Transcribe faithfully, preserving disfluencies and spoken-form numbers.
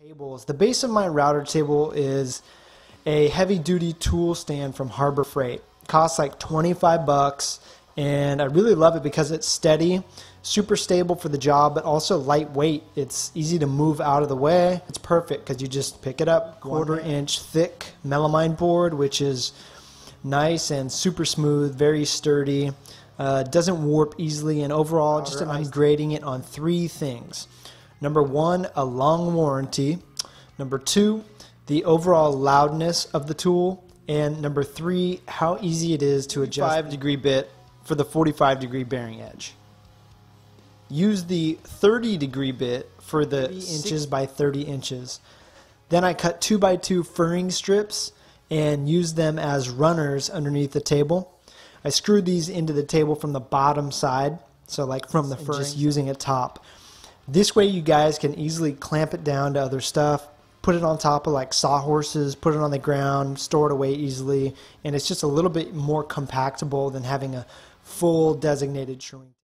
Tables. The base of my router table is a heavy-duty tool stand from Harbor Freight. It costs like twenty-five bucks, and I really love it because it's steady, super stable for the job, but also lightweight. It's easy to move out of the way. It's perfect because you just pick it up. Quarter inch thick melamine board, which is nice and super smooth, very sturdy. Uh, doesn't warp easily, and overall, just I'm grading it on three things. Number one, a long warranty. Number two, the overall loudness of the tool. And number three, how easy it is to adjust five degree bit for the forty-five degree bearing edge. Use the thirty degree bit for the inches by thirty inches. Then I cut two by two furring strips and use them as runners underneath the table. I screwed these into the table from the bottom side, so like from the furring, just using a top. This way you guys can easily clamp it down to other stuff, put it on top of like sawhorses, put it on the ground, store it away easily, and it's just a little bit more compactable than having a full designated shoring.